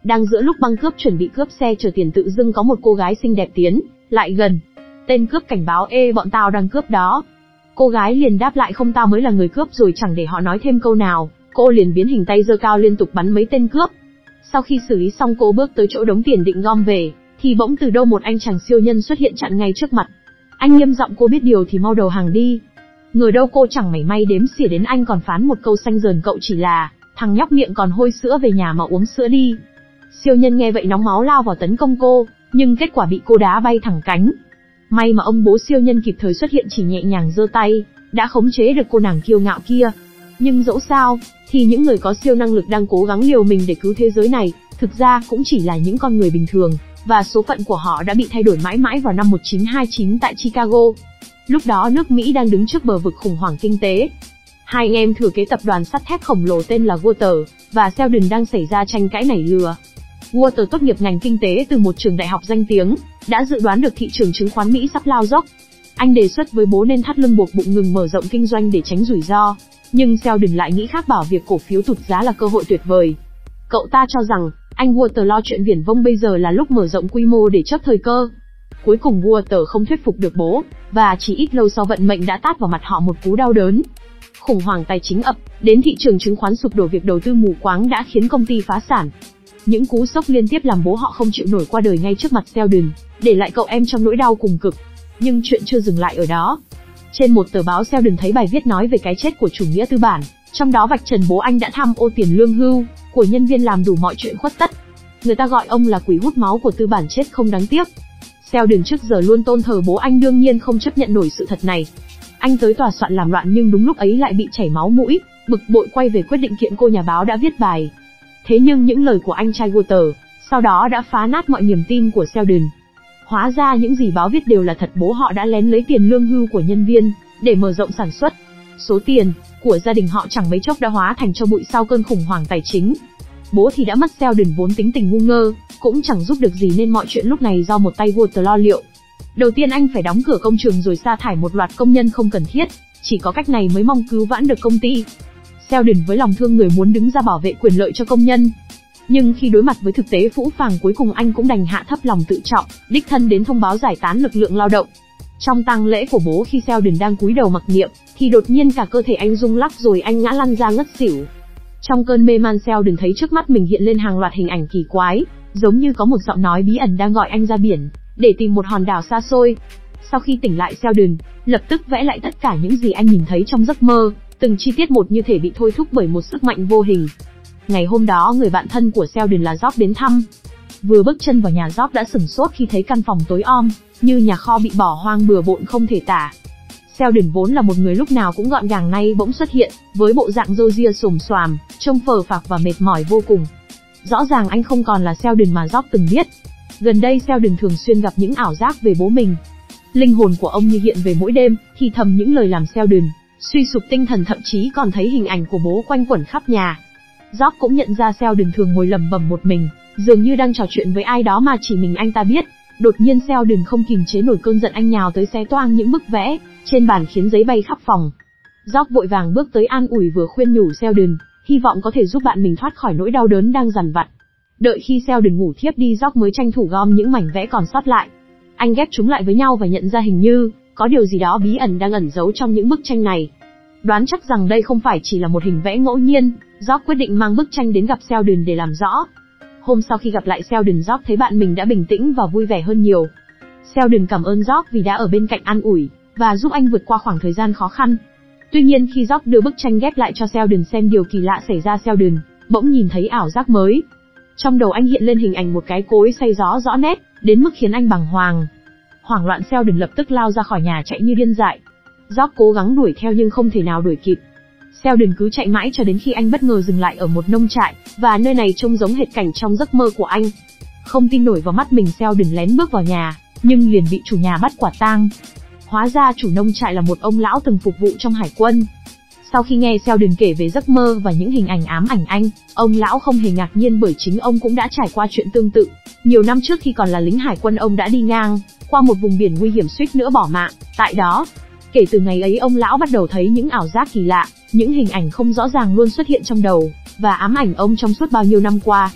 Đang giữa lúc băng cướp chuẩn bị cướp xe chở tiền tự dưng có một cô gái xinh đẹp tiến lại gần. Tên cướp cảnh báo: "Ê, bọn tao đang cướp đó." Cô gái liền đáp lại: "Không, tao mới là người cướp." Rồi chẳng để họ nói thêm câu nào, cô liền biến hình tay giơ cao liên tục bắn mấy tên cướp. Sau khi xử lý xong, cô bước tới chỗ đống tiền định gom về, thì bỗng từ đâu một anh chàng siêu nhân xuất hiện chặn ngay trước mặt. Anh nghiêm giọng: "Cô biết điều thì mau đầu hàng đi." Ngờ đâu cô chẳng mảy may đếm xỉa đến anh, còn phán một câu xanh dờn: "Cậu chỉ là thằng nhóc miệng còn hôi sữa, về nhà mà uống sữa đi." Siêu nhân nghe vậy nóng máu lao vào tấn công cô, nhưng kết quả bị cô đá bay thẳng cánh. May mà ông bố siêu nhân kịp thời xuất hiện, chỉ nhẹ nhàng giơ tay, đã khống chế được cô nàng kiêu ngạo kia. Nhưng dẫu sao, thì những người có siêu năng lực đang cố gắng liều mình để cứu thế giới này, thực ra cũng chỉ là những con người bình thường, và số phận của họ đã bị thay đổi mãi mãi vào năm 1929 tại Chicago. Lúc đó nước Mỹ đang đứng trước bờ vực khủng hoảng kinh tế. Hai anh em thừa kế tập đoàn sắt thép khổng lồ tên là Walter và Sheldon đang xảy ra tranh cãi nảy lửa. Walter tốt nghiệp ngành kinh tế từ một trường đại học danh tiếng, đã dự đoán được thị trường chứng khoán Mỹ sắp lao dốc. Anh đề xuất với bố nên thắt lưng buộc bụng ngừng mở rộng kinh doanh để tránh rủi ro, nhưng Sheldon lại nghĩ khác, bảo việc cổ phiếu tụt giá là cơ hội tuyệt vời. Cậu ta cho rằng, anh Walter lo chuyện viển vông, bây giờ là lúc mở rộng quy mô để chớp thời cơ. Cuối cùng Walter không thuyết phục được bố, và chỉ ít lâu sau vận mệnh đã tát vào mặt họ một cú đau đớn. Khủng hoảng tài chính ập đến, thị trường chứng khoán sụp đổ, việc đầu tư mù quáng đã khiến công ty phá sản. Những cú sốc liên tiếp làm bố họ không chịu nổi qua đời ngay trước mặt Sheldon, để lại cậu em trong nỗi đau cùng cực. Nhưng chuyện chưa dừng lại ở đó. Trên một tờ báo, Sheldon thấy bài viết nói về cái chết của chủ nghĩa tư bản, trong đó vạch trần bố anh đã tham ô tiền lương hưu của nhân viên, làm đủ mọi chuyện khuất tất. Người ta gọi ông là quỷ hút máu của tư bản, chết không đáng tiếc. Sheldon trước giờ luôn tôn thờ bố anh, đương nhiên không chấp nhận nổi sự thật này. Anh tới tòa soạn làm loạn, nhưng đúng lúc ấy lại bị chảy máu mũi, bực bội quay về quyết định kiện cô nhà báo đã viết bài. Thế nhưng những lời của anh trai Walter sau đó đã phá nát mọi niềm tin của Sheldon. Hóa ra những gì báo viết đều là thật, bố họ đã lén lấy tiền lương hưu của nhân viên để mở rộng sản xuất. Số tiền của gia đình họ chẳng mấy chốc đã hóa thành tro bụi sau cơn khủng hoảng tài chính. Bố thì đã mất, Sheldon vốn tính tình ngu ngơ, cũng chẳng giúp được gì, nên mọi chuyện lúc này do một tay Walter lo liệu. Đầu tiên anh phải đóng cửa công trường rồi sa thải một loạt công nhân không cần thiết, chỉ có cách này mới mong cứu vãn được công ty. Sheldon với lòng thương người muốn đứng ra bảo vệ quyền lợi cho công nhân. Nhưng khi đối mặt với thực tế phũ phàng, cuối cùng anh cũng đành hạ thấp lòng tự trọng, đích thân đến thông báo giải tán lực lượng lao động. Trong tang lễ của bố, khi Sheldon đang cúi đầu mặc niệm, thì đột nhiên cả cơ thể anh rung lắc rồi anh ngã lăn ra ngất xỉu. Trong cơn mê man, Sheldon thấy trước mắt mình hiện lên hàng loạt hình ảnh kỳ quái, giống như có một giọng nói bí ẩn đang gọi anh ra biển để tìm một hòn đảo xa xôi. Sau khi tỉnh lại, Sheldon lập tức vẽ lại tất cả những gì anh nhìn thấy trong giấc mơ, từng chi tiết một như thể bị thôi thúc bởi một sức mạnh vô hình. Ngày hôm đó, người bạn thân của Sheldon là Job đến thăm. Vừa bước chân vào nhà, Job đã sửng sốt khi thấy căn phòng tối om, như nhà kho bị bỏ hoang bừa bộn không thể tả. Sheldon vốn là một người lúc nào cũng gọn gàng, nay bỗng xuất hiện với bộ dạng râu ria xồm xoàm, trông phờ phạc và mệt mỏi vô cùng. Rõ ràng anh không còn là Sheldon mà Job từng biết. Gần đây Sheldon thường xuyên gặp những ảo giác về bố mình. Linh hồn của ông như hiện về mỗi đêm, thì thầm những lời làm Sheldon suy sụp tinh thần, thậm chí còn thấy hình ảnh của bố quanh quẩn khắp nhà. Job cũng nhận ra Sheldon thường ngồi lẩm bẩm một mình, dường như đang trò chuyện với ai đó mà chỉ mình anh ta biết. Đột nhiên Sheldon không kìm chế nổi cơn giận, anh nhào tới xé toang những bức vẽ trên bàn khiến giấy bay khắp phòng. Job vội vàng bước tới an ủi vừa khuyên nhủ Sheldon, hy vọng có thể giúp bạn mình thoát khỏi nỗi đau đớn đang dằn vặt. Đợi khi Sheldon ngủ thiếp đi, Job mới tranh thủ gom những mảnh vẽ còn sót lại. Anh ghép chúng lại với nhau và nhận ra hình như có điều gì đó bí ẩn đang ẩn giấu trong những bức tranh này. Đoán chắc rằng đây không phải chỉ là một hình vẽ ngẫu nhiên, Job quyết định mang bức tranh đến gặp Sheldon để làm rõ. Hôm sau khi gặp lại Sheldon, Job thấy bạn mình đã bình tĩnh và vui vẻ hơn nhiều. Sheldon cảm ơn Job vì đã ở bên cạnh an ủi và giúp anh vượt qua khoảng thời gian khó khăn. Tuy nhiên khi Job đưa bức tranh ghép lại cho Sheldon xem, điều kỳ lạ xảy ra, Sheldon bỗng nhìn thấy ảo giác mới. Trong đầu anh hiện lên hình ảnh một cái cối xay gió rõ nét, đến mức khiến anh bàng hoàng. Hoảng loạn, Sheldon lập tức lao ra khỏi nhà chạy như điên dại. Job cố gắng đuổi theo nhưng không thể nào đuổi kịp. Sheldon cứ chạy mãi cho đến khi anh bất ngờ dừng lại ở một nông trại, và nơi này trông giống hệt cảnh trong giấc mơ của anh. Không tin nổi vào mắt mình, Sheldon lén bước vào nhà, nhưng liền bị chủ nhà bắt quả tang. Hóa ra chủ nông trại là một ông lão từng phục vụ trong hải quân. Sau khi nghe Sheldon kể về giấc mơ và những hình ảnh ám ảnh anh, ông lão không hề ngạc nhiên, bởi chính ông cũng đã trải qua chuyện tương tự. Nhiều năm trước khi còn là lính hải quân, ông đã đi ngang qua một vùng biển nguy hiểm, suýt nữa bỏ mạng tại đó. Kể từ ngày ấy, ông lão bắt đầu thấy những ảo giác kỳ lạ, những hình ảnh không rõ ràng luôn xuất hiện trong đầu và ám ảnh ông trong suốt bao nhiêu năm qua.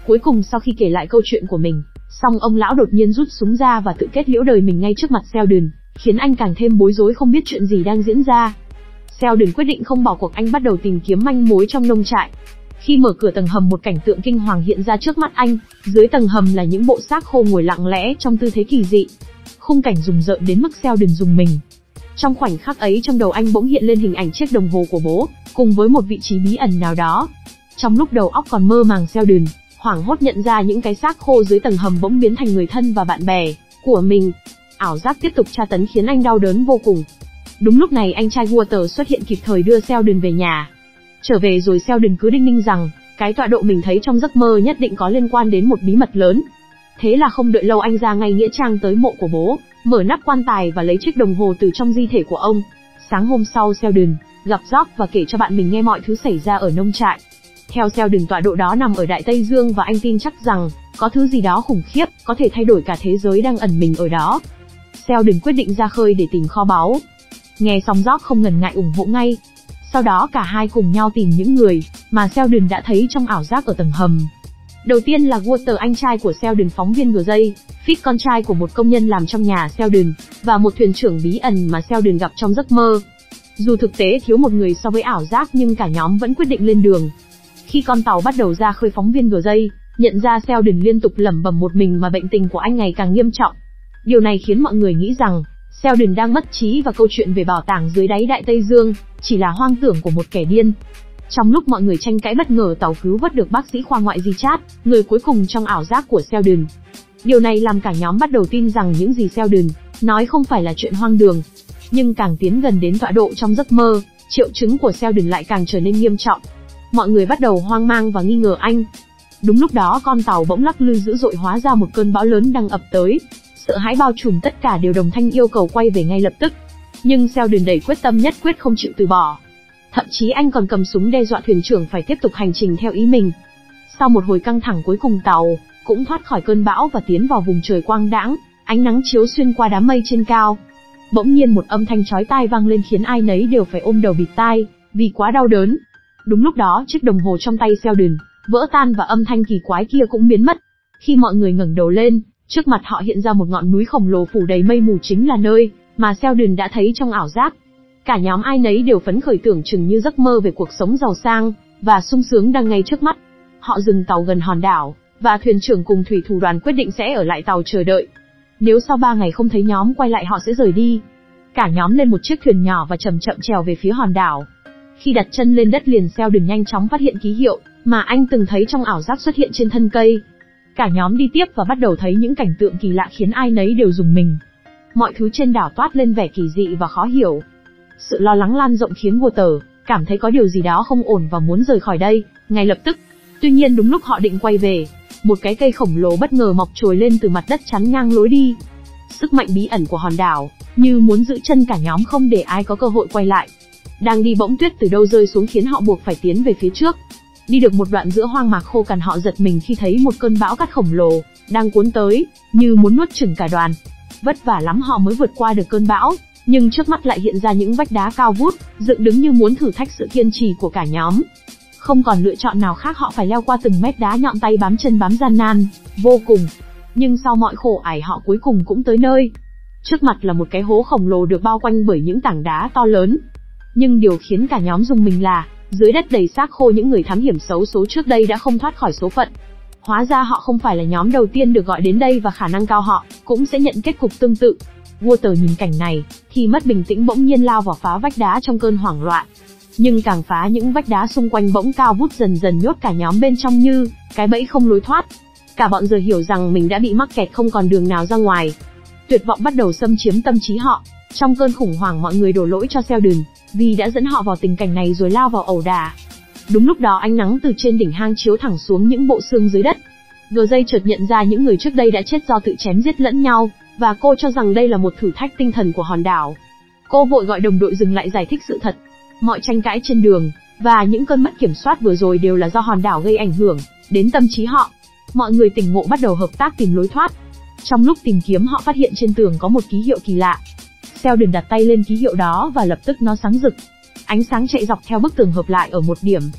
Cuối cùng sau khi kể lại câu chuyện của mình, xong ông lão đột nhiên rút súng ra và tự kết liễu đời mình ngay trước mặt Sheldon, khiến anh càng thêm bối rối không biết chuyện gì đang diễn ra. Sheldon quyết định không bỏ cuộc, anh bắt đầu tìm kiếm manh mối trong nông trại. Khi mở cửa tầng hầm, một cảnh tượng kinh hoàng hiện ra trước mắt anh, dưới tầng hầm là những bộ xác khô ngồi lặng lẽ trong tư thế kỳ dị. Khung cảnh rùng rợn đến mức Sheldon rùng mình. Trong khoảnh khắc ấy, trong đầu anh bỗng hiện lên hình ảnh chiếc đồng hồ của bố, cùng với một vị trí bí ẩn nào đó. Trong lúc đầu óc còn mơ màng, Sheldon hoảng hốt nhận ra những cái xác khô dưới tầng hầm bỗng biến thành người thân và bạn bè của mình. Ảo giác tiếp tục tra tấn khiến anh đau đớn vô cùng. Đúng lúc này anh trai Walter xuất hiện kịp thời đưa Sheldon về nhà. Trở về rồi Sheldon cứ đinh ninh rằng, cái tọa độ mình thấy trong giấc mơ nhất định có liên quan đến một bí mật lớn. Thế là không đợi lâu anh ra ngay nghĩa trang tới mộ của bố, mở nắp quan tài và lấy chiếc đồng hồ từ trong di thể của ông. Sáng hôm sau Sheldon gặp George và kể cho bạn mình nghe mọi thứ xảy ra ở nông trại. Theo Sheldon, tọa độ đó nằm ở Đại Tây Dương và anh tin chắc rằng, có thứ gì đó khủng khiếp, có thể thay đổi cả thế giới đang ẩn mình ở đó. Sheldon quyết định ra khơi để tìm kho báu. Nghe xong George không ngần ngại ủng hộ ngay. Sau đó cả hai cùng nhau tìm những người mà Sheldon đã thấy trong ảo giác ở tầng hầm. Đầu tiên là Walter, anh trai của Sheldon, phóng viên Gray, Fitz, con trai của một công nhân làm trong nhà Sheldon, và một thuyền trưởng bí ẩn mà Sheldon gặp trong giấc mơ. Dù thực tế thiếu một người so với ảo giác nhưng cả nhóm vẫn quyết định lên đường. Khi con tàu bắt đầu ra khơi, phóng viên Gray nhận ra Sheldon liên tục lẩm bẩm một mình mà bệnh tình của anh ngày càng nghiêm trọng. Điều này khiến mọi người nghĩ rằng Sheldon đang mất trí và câu chuyện về bảo tàng dưới đáy Đại Tây Dương chỉ là hoang tưởng của một kẻ điên. Trong lúc mọi người tranh cãi, bất ngờ tàu cứu vớt được bác sĩ khoa ngoại Richard, người cuối cùng trong ảo giác của Sheldon. Điều này làm cả nhóm bắt đầu tin rằng những gì Sheldon nói không phải là chuyện hoang đường. Nhưng càng tiến gần đến tọa độ trong giấc mơ, triệu chứng của Sheldon lại càng trở nên nghiêm trọng. Mọi người bắt đầu hoang mang và nghi ngờ anh. Đúng lúc đó con tàu bỗng lắc lư dữ dội, hóa ra một cơn bão lớn đang ập tới. Sợ hãi bao trùm tất cả, đều đồng thanh yêu cầu quay về ngay lập tức. Nhưng Sheldon đầy quyết tâm, nhất quyết không chịu từ bỏ. Thậm chí anh còn cầm súng đe dọa thuyền trưởng phải tiếp tục hành trình theo ý mình. Sau một hồi căng thẳng, cuối cùng tàu cũng thoát khỏi cơn bão và tiến vào vùng trời quang đãng, ánh nắng chiếu xuyên qua đám mây trên cao. Bỗng nhiên một âm thanh chói tai vang lên khiến ai nấy đều phải ôm đầu bịt tai, vì quá đau đớn. Đúng lúc đó chiếc đồng hồ trong tay Sheldon vỡ tan và âm thanh kỳ quái kia cũng biến mất. Khi mọi người ngẩng đầu lên, trước mặt họ hiện ra một ngọn núi khổng lồ phủ đầy mây mù, chính là nơi mà Sheldon đã thấy trong ảo giác. Cả nhóm ai nấy đều phấn khởi, tưởng chừng như giấc mơ về cuộc sống giàu sang và sung sướng đang ngay trước mắt. Họ dừng tàu gần hòn đảo, và thuyền trưởng cùng thủy thủ đoàn quyết định sẽ ở lại tàu chờ đợi. Nếu sau 3 ngày không thấy nhóm quay lại, họ sẽ rời đi. Cả nhóm lên một chiếc thuyền nhỏ và chậm chậm trèo về phía hòn đảo. Khi đặt chân lên đất liền, Sheldon nhanh chóng phát hiện ký hiệu mà anh từng thấy trong ảo giác xuất hiện trên thân cây. Cả nhóm đi tiếp và bắt đầu thấy những cảnh tượng kỳ lạ khiến ai nấy đều rùng mình. Mọi thứ trên đảo toát lên vẻ kỳ dị và khó hiểu. Sự lo lắng lan rộng khiến Walter cảm thấy có điều gì đó không ổn và muốn rời khỏi đây ngay lập tức. Tuy nhiên đúng lúc họ định quay về, một cái cây khổng lồ bất ngờ mọc trồi lên từ mặt đất chắn ngang lối đi. Sức mạnh bí ẩn của hòn đảo như muốn giữ chân cả nhóm không để ai có cơ hội quay lại. Đang đi bỗng tuyết từ đâu rơi xuống khiến họ buộc phải tiến về phía trước. Đi được một đoạn giữa hoang mạc khô cằn, họ giật mình khi thấy một cơn bão cát khổng lồ đang cuốn tới, như muốn nuốt chửng cả đoàn. Vất vả lắm họ mới vượt qua được cơn bão, nhưng trước mắt lại hiện ra những vách đá cao vút, dựng đứng như muốn thử thách sự kiên trì của cả nhóm. Không còn lựa chọn nào khác, họ phải leo qua từng mét đá nhọn, tay bám chân bám, gian nan vô cùng. Nhưng sau mọi khổ ải, họ cuối cùng cũng tới nơi. Trước mặt là một cái hố khổng lồ được bao quanh bởi những tảng đá to lớn. Nhưng điều khiến cả nhóm rùng mình là, dưới đất đầy xác khô, những người thám hiểm xấu số trước đây đã không thoát khỏi số phận. Hóa ra họ không phải là nhóm đầu tiên được gọi đến đây và khả năng cao họ cũng sẽ nhận kết cục tương tự. Walter nhìn cảnh này thì mất bình tĩnh, bỗng nhiên lao vào phá vách đá trong cơn hoảng loạn. Nhưng càng phá, những vách đá xung quanh bỗng cao vút, dần dần nhốt cả nhóm bên trong như cái bẫy không lối thoát. Cả bọn giờ hiểu rằng mình đã bị mắc kẹt, không còn đường nào ra ngoài. Tuyệt vọng bắt đầu xâm chiếm tâm trí họ. Trong cơn khủng hoảng, mọi người đổ lỗi cho Sheldon vì đã dẫn họ vào tình cảnh này rồi lao vào ẩu đả. Đúng lúc đó ánh nắng từ trên đỉnh hang chiếu thẳng xuống những bộ xương dưới đất. Gray chợt nhận ra những người trước đây đã chết do tự chém giết lẫn nhau, và cô cho rằng đây là một thử thách tinh thần của hòn đảo. Cô vội gọi đồng đội dừng lại giải thích sự thật. Mọi tranh cãi trên đường và những cơn mất kiểm soát vừa rồi đều là do hòn đảo gây ảnh hưởng đến tâm trí họ. Mọi người tỉnh ngộ bắt đầu hợp tác tìm lối thoát. Trong lúc tìm kiếm, họ phát hiện trên tường có một ký hiệu kỳ lạ. Sheldon đặt tay lên ký hiệu đó và lập tức nó sáng rực. Ánh sáng chạy dọc theo bức tường hợp lại ở một điểm.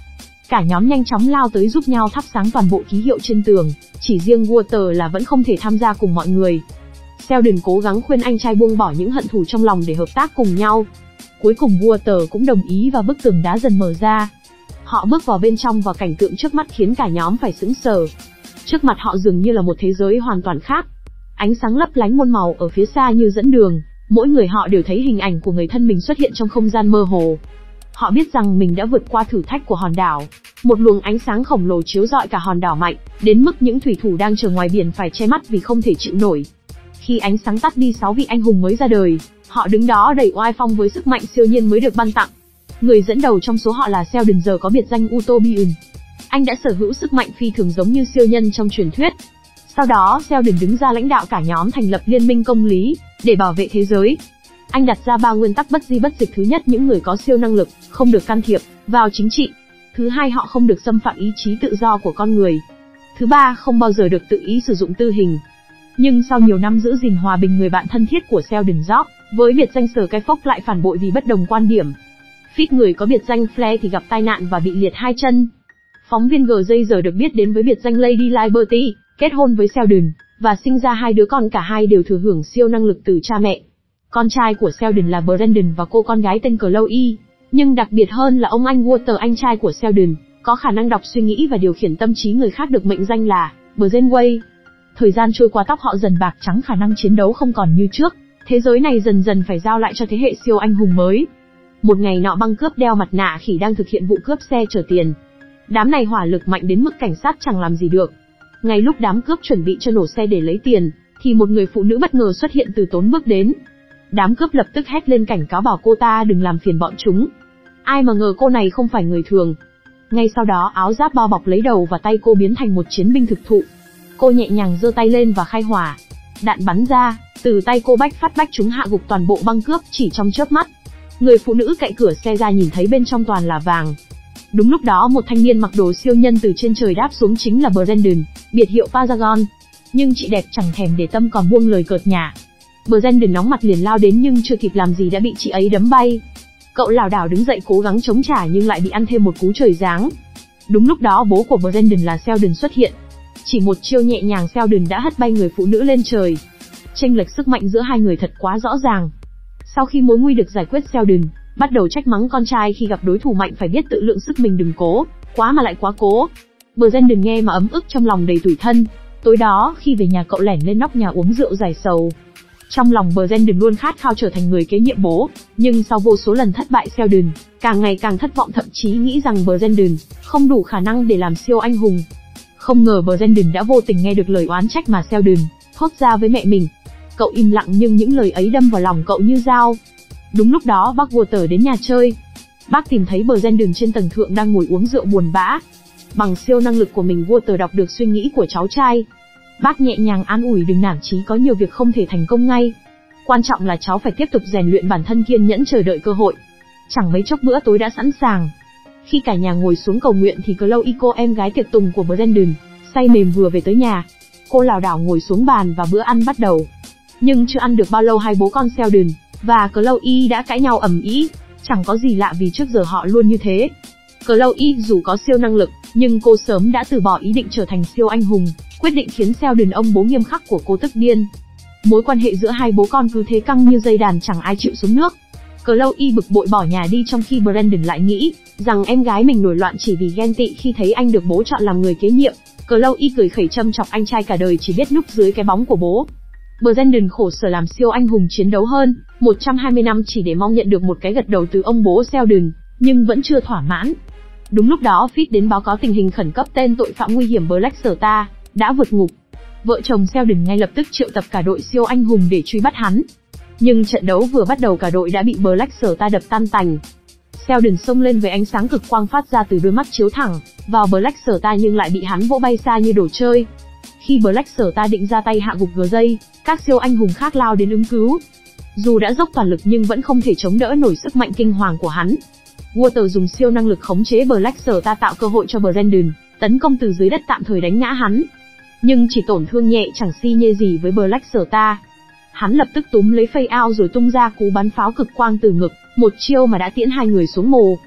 Cả nhóm nhanh chóng lao tới giúp nhau thắp sáng toàn bộ ký hiệu trên tường, chỉ riêng Walter là vẫn không thể tham gia cùng mọi người. Sheldon cố gắng khuyên anh trai buông bỏ những hận thù trong lòng để hợp tác cùng nhau. Cuối cùng Walter cũng đồng ý và bức tường đá dần mở ra. Họ bước vào bên trong và cảnh tượng trước mắt khiến cả nhóm phải sững sờ. Trước mặt họ dường như là một thế giới hoàn toàn khác. Ánh sáng lấp lánh muôn màu ở phía xa như dẫn đường, mỗi người họ đều thấy hình ảnh của người thân mình xuất hiện trong không gian mơ hồ. Họ biết rằng mình đã vượt qua thử thách của hòn đảo. Một luồng ánh sáng khổng lồ chiếu rọi cả hòn đảo mạnh, đến mức những thủy thủ đang chờ ngoài biển phải che mắt vì không thể chịu nổi. Khi ánh sáng tắt đi, 6 vị anh hùng mới ra đời, họ đứng đó đầy oai phong với sức mạnh siêu nhiên mới được ban tặng. Người dẫn đầu trong số họ là Sheldon, giờ có biệt danh Utopian. Anh đã sở hữu sức mạnh phi thường giống như siêu nhân trong truyền thuyết. Sau đó Sheldon đứng ra lãnh đạo cả nhóm thành lập liên minh công lý, để bảo vệ thế giới. Anh đặt ra 3 nguyên tắc bất di bất dịch. Thứ nhất, những người có siêu năng lực không được can thiệp vào chính trị. Thứ hai, họ không được xâm phạm ý chí tự do của con người. Thứ ba, không bao giờ được tự ý sử dụng tử hình. Nhưng sau nhiều năm giữ gìn hòa bình, người bạn thân thiết của Sheldon, Jock, với biệt danh Skyfox lại phản bội vì bất đồng quan điểm. Fitz, người có biệt danh Flair, thì gặp tai nạn và bị liệt 2 chân. Phóng viên GJ giờ được biết đến với biệt danh Lady Liberty, kết hôn với Sheldon và sinh ra 2 đứa con, cả hai đều thừa hưởng siêu năng lực từ cha mẹ. Con trai của Sheldon là Brandon và cô con gái tên Chloe, nhưng đặc biệt hơn là ông anh Walter, anh trai của Sheldon, có khả năng đọc suy nghĩ và điều khiển tâm trí người khác, được mệnh danh là Brainwave. Thời gian trôi qua, tóc họ dần bạc trắng, khả năng chiến đấu không còn như trước. Thế giới này dần dần phải giao lại cho thế hệ siêu anh hùng mới. Một ngày nọ, băng cướp đeo mặt nạ khỉ đang thực hiện vụ cướp xe chở tiền. Đám này hỏa lực mạnh đến mức cảnh sát chẳng làm gì được. Ngay lúc đám cướp chuẩn bị cho nổ xe để lấy tiền, thì một người phụ nữ bất ngờ xuất hiện từ tốn bước đến. Đám cướp lập tức hét lên cảnh cáo bảo cô ta đừng làm phiền bọn chúng. Ai mà ngờ cô này không phải người thường. Ngay sau đó, áo giáp bao bọc lấy đầu và tay cô biến thành một chiến binh thực thụ. Cô nhẹ nhàng giơ tay lên và khai hỏa. Đạn bắn ra, từ tay cô bách phát bách trúng, hạ gục toàn bộ băng cướp chỉ trong chớp mắt. Người phụ nữ cậy cửa xe ra nhìn thấy bên trong toàn là vàng. Đúng lúc đó, một thanh niên mặc đồ siêu nhân từ trên trời đáp xuống, chính là Brandon, biệt hiệu Paragon. Nhưng chị đẹp chẳng thèm để tâm còn buông lời cợt nhả. Brandon nóng mặt liền lao đến, nhưng chưa kịp làm gì đã bị chị ấy đấm bay. Cậu lảo đảo đứng dậy cố gắng chống trả nhưng lại bị ăn thêm một cú trời giáng. Đúng lúc đó, bố của Brandon là Sheldon xuất hiện. Chỉ một chiêu nhẹ nhàng, Sheldon đã hất bay người phụ nữ lên trời. Chênh lệch sức mạnh giữa hai người thật quá rõ ràng. Sau khi mối nguy được giải quyết, Sheldon bắt đầu trách mắng con trai khi gặp đối thủ mạnh phải biết tự lượng sức mình, đừng cố quá mà lại quá cố. Brandon nghe mà ấm ức, trong lòng đầy tủi thân. Tối đó, khi về nhà, cậu lẻn lên nóc nhà uống rượu giải sầu. Trong lòng Brandon luôn khát khao trở thành người kế nhiệm bố, nhưng sau vô số lần thất bại, Sheldon càng ngày càng thất vọng, thậm chí nghĩ rằng Brandon không đủ khả năng để làm siêu anh hùng. Không ngờ Brandon đã vô tình nghe được lời oán trách mà Sheldon thốt ra với mẹ mình. Cậu im lặng, nhưng những lời ấy đâm vào lòng cậu như dao. Đúng lúc đó, bác Walter đến nhà chơi. Bác tìm thấy Brandon trên tầng thượng đang ngồi uống rượu buồn bã. Bằng siêu năng lực của mình, Walter đọc được suy nghĩ của cháu trai. Bác nhẹ nhàng an ủi đừng nản chí, có nhiều việc không thể thành công ngay. Quan trọng là cháu phải tiếp tục rèn luyện bản thân, kiên nhẫn chờ đợi cơ hội. Chẳng mấy chốc bữa tối đã sẵn sàng. Khi cả nhà ngồi xuống cầu nguyện thì Chloe, cô em gái tiệc tùng của Brandon, say mềm vừa về tới nhà. Cô lảo đảo ngồi xuống bàn và bữa ăn bắt đầu. Nhưng chưa ăn được bao lâu, hai bố con Sheldon và Chloe đã cãi nhau ầm ĩ. Chẳng có gì lạ vì trước giờ họ luôn như thế. Chloe dù có siêu năng lực, nhưng cô sớm đã từ bỏ ý định trở thành siêu anh hùng, quyết định khiến Sheldon, ông bố nghiêm khắc của cô, tức điên. Mối quan hệ giữa hai bố con cứ thế căng như dây đàn, chẳng ai chịu xuống nước. Chloe bực bội bỏ nhà đi, trong khi Brandon lại nghĩ rằng em gái mình nổi loạn chỉ vì ghen tị khi thấy anh được bố chọn làm người kế nhiệm. Chloe cười khẩy châm chọc anh trai cả đời chỉ biết núp dưới cái bóng của bố. Brandon khổ sở làm siêu anh hùng, chiến đấu hơn 120 năm chỉ để mong nhận được một cái gật đầu từ ông bố Sheldon, nhưng vẫn chưa thỏa mãn. Đúng lúc đó, Fitz đến báo cáo tình hình khẩn cấp, tên tội phạm nguy hiểm Black Star đã vượt ngục. Vợ chồng Sheldon ngay lập tức triệu tập cả đội siêu anh hùng để truy bắt hắn. Nhưng trận đấu vừa bắt đầu, cả đội đã bị Black Star đập tan tành. Sheldon xông lên với ánh sáng cực quang phát ra từ đôi mắt chiếu thẳng vào Black Star, nhưng lại bị hắn vỗ bay xa như đồ chơi. Khi Black Star định ra tay hạ gục GJ, các siêu anh hùng khác lao đến ứng cứu. Dù đã dốc toàn lực nhưng vẫn không thể chống đỡ nổi sức mạnh kinh hoàng của hắn. Walter dùng siêu năng lực khống chế Black Star, tạo cơ hội cho Brandon tấn công từ dưới đất, tạm thời đánh ngã hắn. Nhưng chỉ tổn thương nhẹ, chẳng si nhê gì với Black Star. Hắn lập tức túm lấy Fade Out rồi tung ra cú bắn pháo cực quang từ ngực, một chiêu mà đã tiễn hai người xuống mồ.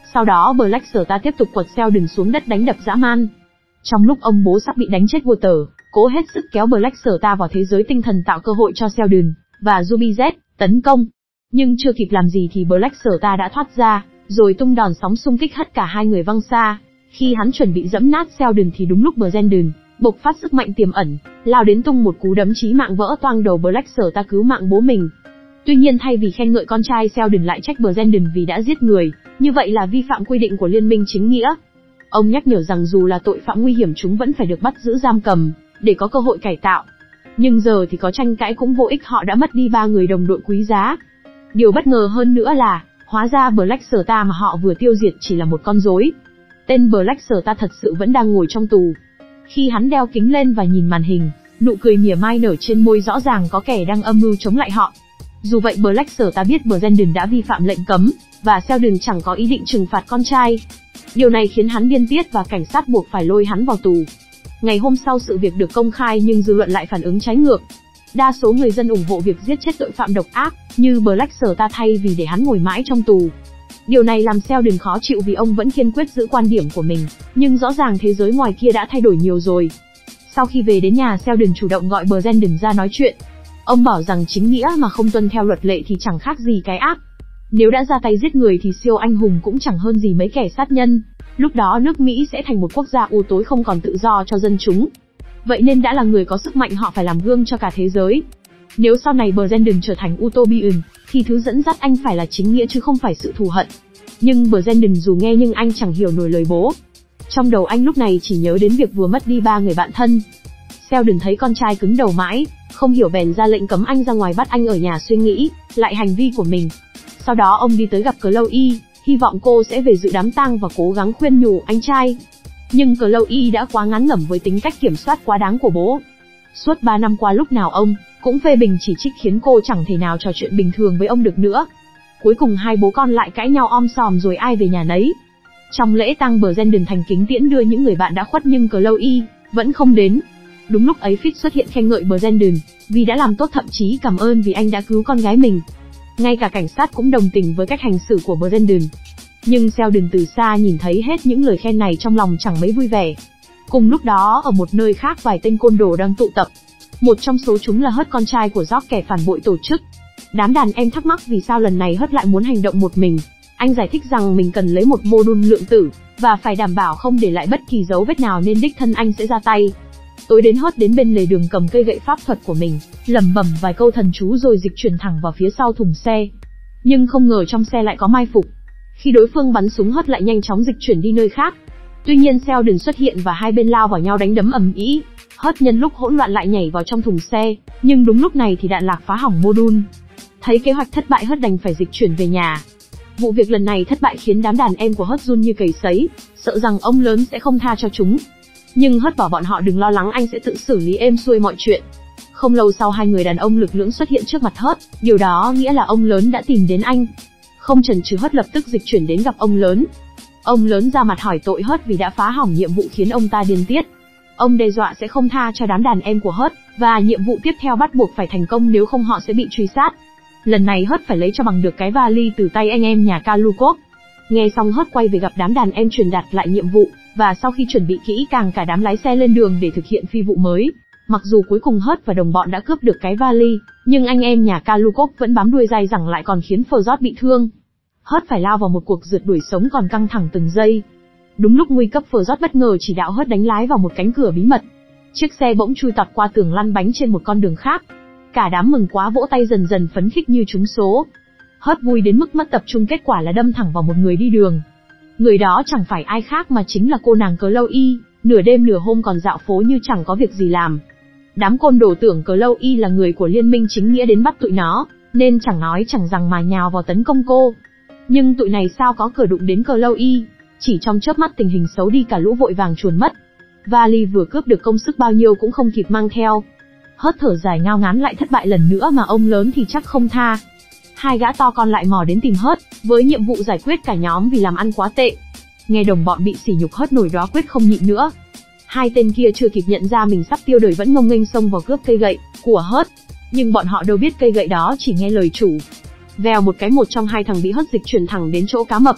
Sau đó Black Star tiếp tục quật Sheldon xuống đất đánh đập dã man. Trong lúc ông bố sắp bị đánh chết Walter, cố hết sức kéo Black Star vào thế giới tinh thần tạo cơ hội cho Sheldon và Ruby Z tấn công. Nhưng chưa kịp làm gì thì Black Star đã thoát ra, rồi tung đòn sóng xung kích hất cả hai người văng xa. Khi hắn chuẩn bị giẫm nát Sheldon thì đúng lúc Brandon bộc phát sức mạnh tiềm ẩn, lao đến tung một cú đấm chí mạng vỡ toang đầu Black Star cứu mạng bố mình. Tuy nhiên thay vì khen ngợi con trai, Sheldon lại trách Brandon vì đã giết người, như vậy là vi phạm quy định của liên minh chính nghĩa. Ông nhắc nhở rằng dù là tội phạm nguy hiểm chúng vẫn phải được bắt giữ giam cầm, để có cơ hội cải tạo. Nhưng giờ thì có tranh cãi cũng vô ích, họ đã mất đi 3 người đồng đội quý giá. Điều bất ngờ hơn nữa là, hóa ra Black Star mà họ vừa tiêu diệt chỉ là một con rối. Tên Black Star thật sự vẫn đang ngồi trong tù. Khi hắn đeo kính lên và nhìn màn hình, nụ cười mỉa mai nở trên môi, rõ ràng có kẻ đang âm mưu chống lại họ. Dù vậy Black Star biết Brandon đã vi phạm lệnh cấm, và Sheldon chẳng có ý định trừng phạt con trai. Điều này khiến hắn điên tiết và cảnh sát buộc phải lôi hắn vào tù. Ngày hôm sau sự việc được công khai nhưng dư luận lại phản ứng trái ngược. Đa số người dân ủng hộ việc giết chết tội phạm độc ác như Black Star thay vì để hắn ngồi mãi trong tù. Điều này làm Sheldon khó chịu vì ông vẫn kiên quyết giữ quan điểm của mình, nhưng rõ ràng thế giới ngoài kia đã thay đổi nhiều rồi. Sau khi về đến nhà, Sheldon chủ động gọi Brandon ra nói chuyện. Ông bảo rằng chính nghĩa mà không tuân theo luật lệ thì chẳng khác gì cái ác. Nếu đã ra tay giết người thì siêu anh hùng cũng chẳng hơn gì mấy kẻ sát nhân. Lúc đó nước Mỹ sẽ thành một quốc gia u tối, không còn tự do cho dân chúng. Vậy nên đã là người có sức mạnh, họ phải làm gương cho cả thế giới. Nếu sau này Brandon trở thành Utopian, thì thứ dẫn dắt anh phải là chính nghĩa chứ không phải sự thù hận. Nhưng Brandon dù nghe nhưng anh chẳng hiểu nổi lời bố. Trong đầu anh lúc này chỉ nhớ đến việc vừa mất đi 3 người bạn thân. Sheldon thấy con trai cứng đầu mãi, không hiểu bèn ra lệnh cấm anh ra ngoài, bắt anh ở nhà suy nghĩ lại hành vi của mình. Sau đó ông đi tới gặp Chloe, hy vọng cô sẽ về dự đám tang và cố gắng khuyên nhủ anh trai. Nhưng Chloe đã quá ngán ngẩm với tính cách kiểm soát quá đáng của bố. Suốt 3 năm qua lúc nào ông cũng phê bình chỉ trích khiến cô chẳng thể nào trò chuyện bình thường với ông được nữa. Cuối cùng hai bố con lại cãi nhau om sòm rồi ai về nhà nấy. Trong lễ tang, Brandon thành kính tiễn đưa những người bạn đã khuất nhưng Chloe vẫn không đến. Đúng lúc ấy Fitz xuất hiện khen ngợi Brandon vì đã làm tốt, thậm chí cảm ơn vì anh đã cứu con gái mình. Ngay cả cảnh sát cũng đồng tình với cách hành xử của Brandon. Nhưng Sheldon từ xa nhìn thấy hết những lời khen này, trong lòng chẳng mấy vui vẻ. Cùng lúc đó ở một nơi khác, vài tên côn đồ đang tụ tập. Một trong số chúng là Hurt, con trai của George, kẻ phản bội tổ chức. Đám đàn em thắc mắc vì sao lần này Hurt lại muốn hành động một mình. Anh giải thích rằng mình cần lấy một mô đun lượng tử, và phải đảm bảo không để lại bất kỳ dấu vết nào nên đích thân anh sẽ ra tay. Tối đến, Hurt đến bên lề đường cầm cây gậy pháp thuật của mình, lẩm bẩm vài câu thần chú rồi dịch chuyển thẳng vào phía sau thùng xe. Nhưng không ngờ trong xe lại có mai phục. Khi đối phương bắn súng, Hurt lại nhanh chóng dịch chuyển đi nơi khác. Tuy nhiên Sheldon xuất hiện và hai bên lao vào nhau đánh đấm ầm ĩ. Hurt nhân lúc hỗn loạn lại nhảy vào trong thùng xe, nhưng đúng lúc này thì đạn lạc phá hỏng mô đun. Thấy kế hoạch thất bại, Hurt đành phải dịch chuyển về nhà. Vụ việc lần này thất bại khiến đám đàn em của Hurt run như cầy sấy, sợ rằng ông lớn sẽ không tha cho chúng. Nhưng Hurt bảo bọn họ đừng lo lắng, anh sẽ tự xử lý êm xuôi mọi chuyện. Không lâu sau, hai người đàn ông lực lưỡng xuất hiện trước mặt Hurt, điều đó nghĩa là ông lớn đã tìm đến anh. Không chần chừ, Hurt lập tức dịch chuyển đến gặp ông lớn. Ông lớn ra mặt hỏi tội Hurt vì đã phá hỏng nhiệm vụ khiến ông ta điên tiết. Ông đe dọa sẽ không tha cho đám đàn em của Hurt, và nhiệm vụ tiếp theo bắt buộc phải thành công, nếu không họ sẽ bị truy sát. Lần này Hurt phải lấy cho bằng được cái vali từ tay anh em nhà Kalukov. Nghe xong, Hurt quay về gặp đám đàn em truyền đạt lại nhiệm vụ, và sau khi chuẩn bị kỹ càng, cả đám lái xe lên đường để thực hiện phi vụ mới. Mặc dù cuối cùng Hurt và đồng bọn đã cướp được cái vali, nhưng anh em nhà Kalukov vẫn bám đuôi dai dẳng lại còn khiến Fjord bị thương. Hurt phải lao vào một cuộc rượt đuổi sống còn căng thẳng từng giây. Đúng lúc nguy cấp, Fjord bất ngờ chỉ đạo Hurt đánh lái vào một cánh cửa bí mật. Chiếc xe bỗng chui tọt qua tường, lăn bánh trên một con đường khác. Cả đám mừng quá vỗ tay dần dần phấn khích như trúng số. Hurt vui đến mức mất tập trung, kết quả là đâm thẳng vào một người đi đường. Người đó chẳng phải ai khác mà chính là cô nàng Chloe, nửa đêm nửa hôm còn dạo phố như chẳng có việc gì làm. Đám côn đồ tưởng Chloe là người của liên minh chính nghĩa đến bắt tụi nó, nên chẳng nói chẳng rằng mà nhào vào tấn công cô. Nhưng tụi này sao có cửa đụng đến Chloe, chỉ trong chớp mắt tình hình xấu đi, cả lũ vội vàng chuồn mất. Vali vừa cướp được công sức bao nhiêu cũng không kịp mang theo. Hurt thở dài ngao ngán, lại thất bại lần nữa mà ông lớn thì chắc không tha. Hai gã to con lại mò đến tìm Hurt, với nhiệm vụ giải quyết cả nhóm vì làm ăn quá tệ. Nghe đồng bọn bị sỉ nhục, Hurt nổi đoá quyết không nhịn nữa. Hai tên kia chưa kịp nhận ra mình sắp tiêu đời vẫn ngông nghênh xông vào cướp cây gậy của Hurt. Nhưng bọn họ đâu biết cây gậy đó chỉ nghe lời chủ. Vèo một cái, một trong hai thằng bị Hurt dịch chuyển thẳng đến chỗ cá mập.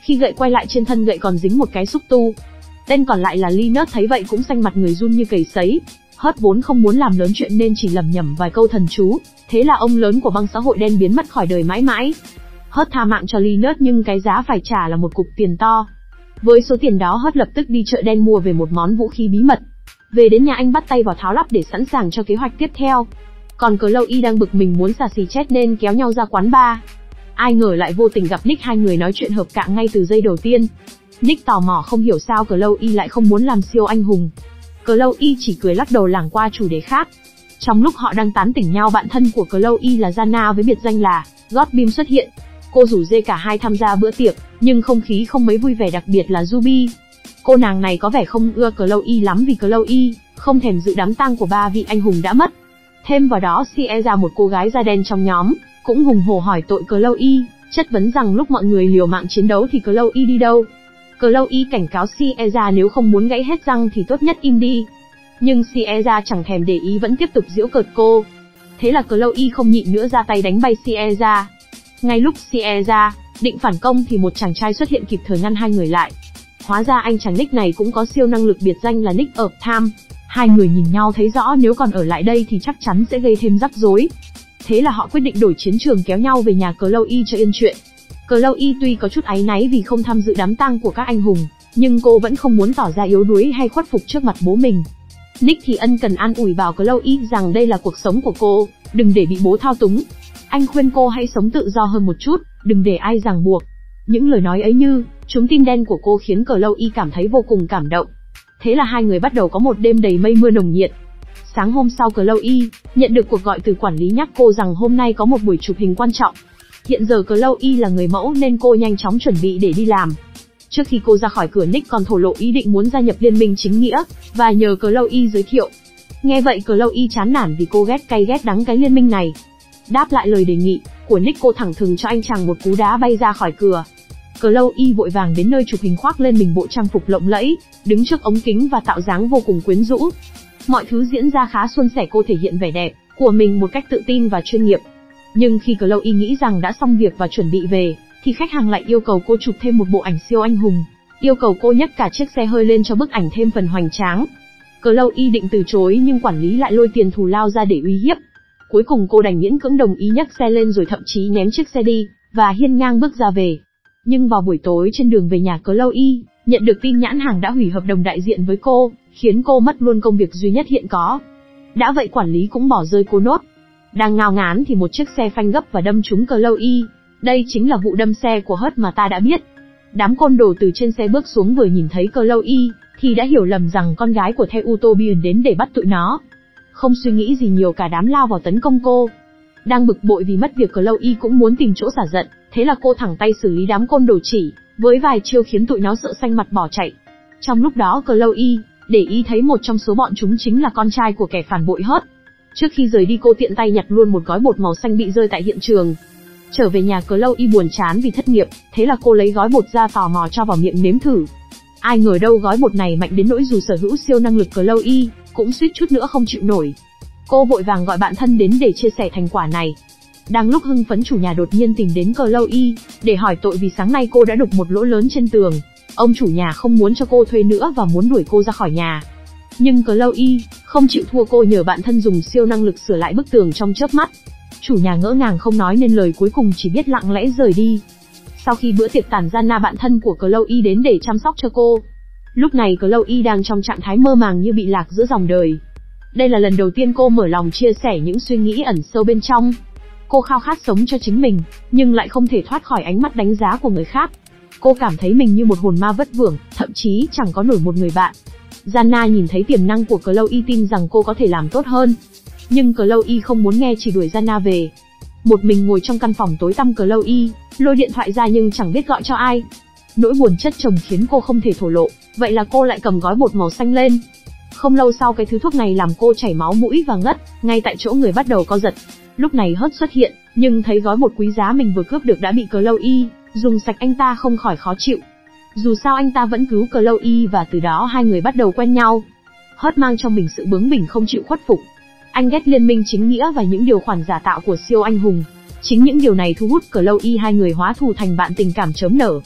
Khi gậy quay lại trên thân gậy còn dính một cái xúc tu. Tên còn lại là Linus thấy vậy cũng xanh mặt người run như cầy sấy. Hớt vốn không muốn làm lớn chuyện nên chỉ lẩm nhẩm vài câu thần chú, thế là ông lớn của băng xã hội đen biến mất khỏi đời mãi mãi. Hớt tha mạng cho Linus nhưng cái giá phải trả là một cục tiền to. Với số tiền đó Hớt lập tức đi chợ đen mua về một món vũ khí bí mật. Về đến nhà anh bắt tay vào tháo lắp để sẵn sàng cho kế hoạch tiếp theo. Còn Chloe đang bực mình muốn xà xì chết nên kéo nhau ra quán bar. Ai ngờ lại vô tình gặp Nick, hai người nói chuyện hợp cạ ngay từ giây đầu tiên. Nick tò mò không hiểu sao Chloe lại không muốn làm siêu anh hùng. Chloe chỉ cười lắc đầu lảng qua chủ đề khác. Trong lúc họ đang tán tỉnh nhau, bạn thân của Chloe là Jana với biệt danh là Godbeam xuất hiện. Cô rủ dê cả hai tham gia bữa tiệc, nhưng không khí không mấy vui vẻ, đặc biệt là Ruby. Cô nàng này có vẻ không ưa Chloe lắm vì Chloe không thèm dự đám tang của ba vị anh hùng đã mất. Thêm vào đó Sierra, một cô gái da đen trong nhóm, cũng hùng hổ hỏi tội Chloe, chất vấn rằng lúc mọi người liều mạng chiến đấu thì Chloe đi đâu. Chloe cảnh cáo Sierra nếu không muốn gãy hết răng thì tốt nhất im đi. Nhưng Sierra chẳng thèm để ý, vẫn tiếp tục giễu cợt cô. Thế là Chloe không nhịn nữa ra tay đánh bay Sierra. Ngay lúc Sierra định phản công thì một chàng trai xuất hiện kịp thời ngăn hai người lại. Hóa ra anh chàng Nick này cũng có siêu năng lực, biệt danh là Nick of Time. Hai người nhìn nhau thấy rõ nếu còn ở lại đây thì chắc chắn sẽ gây thêm rắc rối. Thế là họ quyết định đổi chiến trường, kéo nhau về nhà Chloe cho yên chuyện. Chloe tuy có chút áy náy vì không tham dự đám tang của các anh hùng, nhưng cô vẫn không muốn tỏ ra yếu đuối hay khuất phục trước mặt bố mình. Nick thì ân cần an ủi bảo Chloe rằng đây là cuộc sống của cô, đừng để bị bố thao túng. Anh khuyên cô hãy sống tự do hơn một chút, đừng để ai ràng buộc. Những lời nói ấy như trúng tim đen của cô khiến Chloe cảm thấy vô cùng cảm động. Thế là hai người bắt đầu có một đêm đầy mây mưa nồng nhiệt. Sáng hôm sau Chloe nhận được cuộc gọi từ quản lý nhắc cô rằng hôm nay có một buổi chụp hình quan trọng. Hiện giờ Chloe là người mẫu nên cô nhanh chóng chuẩn bị để đi làm. Trước khi cô ra khỏi cửa, Nick còn thổ lộ ý định muốn gia nhập liên minh chính nghĩa và nhờ Chloe giới thiệu. Nghe vậy Chloe chán nản vì cô ghét cay ghét đắng cái liên minh này. Đáp lại lời đề nghị của Nick, cô thẳng thừng cho anh chàng một cú đá bay ra khỏi cửa. Chloe vội vàng đến nơi chụp hình, khoác lên mình bộ trang phục lộng lẫy, đứng trước ống kính và tạo dáng vô cùng quyến rũ. Mọi thứ diễn ra khá suôn sẻ, cô thể hiện vẻ đẹp của mình một cách tự tin và chuyên nghiệp. Nhưng khi Chloe nghĩ rằng đã xong việc và chuẩn bị về, thì khách hàng lại yêu cầu cô chụp thêm một bộ ảnh siêu anh hùng, yêu cầu cô nhấc cả chiếc xe hơi lên cho bức ảnh thêm phần hoành tráng. Chloe định từ chối nhưng quản lý lại lôi tiền thù lao ra để uy hiếp. Cuối cùng cô đành miễn cưỡng đồng ý nhấc xe lên, rồi thậm chí ném chiếc xe đi và hiên ngang bước ra về. Nhưng vào buổi tối trên đường về nhà, Chloe nhận được tin nhãn hàng đã hủy hợp đồng đại diện với cô, khiến cô mất luôn công việc duy nhất hiện có. Đã vậy quản lý cũng bỏ rơi cô nốt. Đang ngao ngán thì một chiếc xe phanh gấp và đâm trúng Chloe. Đây chính là vụ đâm xe của Hớt mà ta đã biết. Đám côn đồ từ trên xe bước xuống, vừa nhìn thấy Chloe thì đã hiểu lầm rằng con gái của The Utopian đến để bắt tụi nó. Không suy nghĩ gì nhiều, cả đám lao vào tấn công cô. Đang bực bội vì mất việc, Chloe cũng muốn tìm chỗ xả giận, thế là cô thẳng tay xử lý đám côn đồ chỉ với vài chiêu khiến tụi nó sợ xanh mặt bỏ chạy. Trong lúc đó Chloe để ý thấy một trong số bọn chúng chính là con trai của kẻ phản bội Hớt. Trước khi rời đi, cô tiện tay nhặt luôn một gói bột màu xanh bị rơi tại hiện trường. Trở về nhà, Chloe buồn chán vì thất nghiệp, thế là cô lấy gói bột ra tò mò cho vào miệng nếm thử. Ai ngờ đâu gói bột này mạnh đến nỗi dù sở hữu siêu năng lực, Chloe cũng suýt chút nữa không chịu nổi. Cô vội vàng gọi bạn thân đến để chia sẻ thành quả này. Đang lúc hưng phấn, chủ nhà đột nhiên tìm đến Chloe để hỏi tội vì sáng nay cô đã đục một lỗ lớn trên tường. Ông chủ nhà không muốn cho cô thuê nữa và muốn đuổi cô ra khỏi nhà. Nhưng Chloe không chịu thua, cô nhờ bạn thân dùng siêu năng lực sửa lại bức tường trong chớp mắt. Chủ nhà ngỡ ngàng không nói nên lời, cuối cùng chỉ biết lặng lẽ rời đi. Sau khi bữa tiệc tàn, Jana bạn thân của Chloe đến để chăm sóc cho cô. Lúc này Chloe đang trong trạng thái mơ màng như bị lạc giữa dòng đời. Đây là lần đầu tiên cô mở lòng chia sẻ những suy nghĩ ẩn sâu bên trong. Cô khao khát sống cho chính mình, nhưng lại không thể thoát khỏi ánh mắt đánh giá của người khác. Cô cảm thấy mình như một hồn ma vất vưởng, thậm chí chẳng có nổi một người bạn. Jana nhìn thấy tiềm năng của Chloe, tin rằng cô có thể làm tốt hơn. Nhưng Chloe không muốn nghe, chỉ đuổi Jana về. Một mình ngồi trong căn phòng tối tăm, Chloe lôi điện thoại ra nhưng chẳng biết gọi cho ai. Nỗi buồn chất chồng khiến cô không thể thổ lộ, vậy là cô lại cầm gói bột màu xanh lên. Không lâu sau, cái thứ thuốc này làm cô chảy máu mũi và ngất, ngay tại chỗ, người bắt đầu co giật. Lúc này Hớt xuất hiện, nhưng thấy gói bột quý giá mình vừa cướp được đã bị Chloe dùng sạch, anh ta không khỏi khó chịu. Dù sao anh ta vẫn cứu Chloe và từ đó hai người bắt đầu quen nhau. Hớt mang trong mình sự bướng bỉnh không chịu khuất phục. Anh ghét liên minh chính nghĩa và những điều khoản giả tạo của siêu anh hùng. Chính những điều này thu hút Chloe, hai người hóa thù thành bạn, tình cảm chớm nở.